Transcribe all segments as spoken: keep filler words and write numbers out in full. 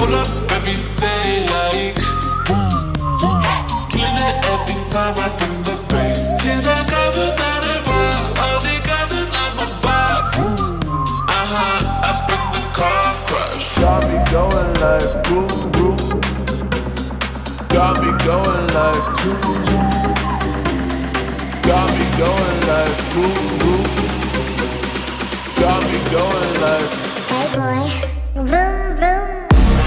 Pull up every day like killing it every time I bring the bass. Can I cover that vibe? All they got is I'm a vibe. Uh-huh, I bring the car crush. Got me going like boom boom. Got me going like zoom zoom. Got me going like boom boom. Got me going like hey boy, vroom vroom.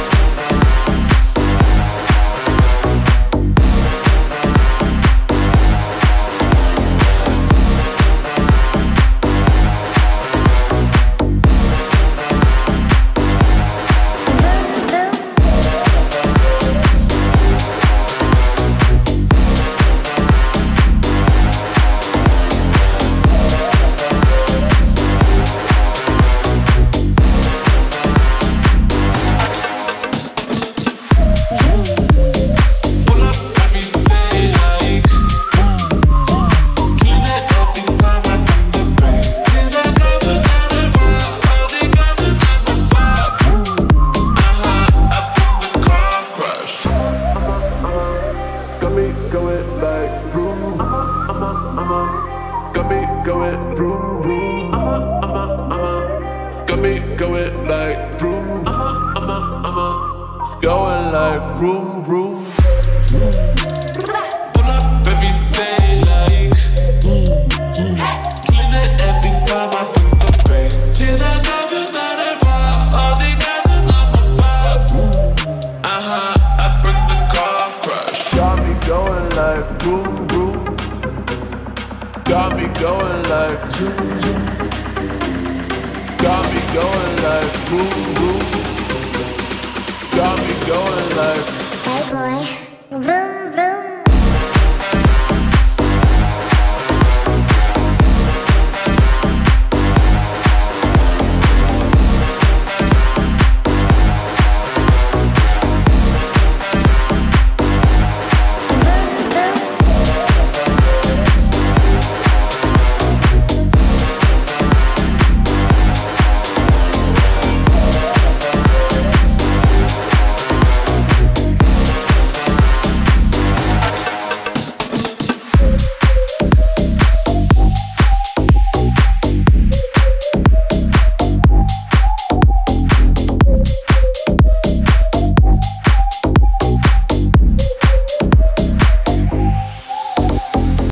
Going like vroom, I'ma, I'ma, I'ma. Got me going vroom, vroom, I'ma, I'ma, I'ma. Got me going like vroom, I'ma, I'ma, I'ma. Going like vroom, vroom. Pull up every day like killing it every time I bring the bass. Can I cover that vibe? All they got is I'm a vibe. Uh-huh, I bring the car crush. Got me going like vroom, vroom. Got me going like zoom, zoom. Got me going like vroom, vroom. Got me going like Hey boy.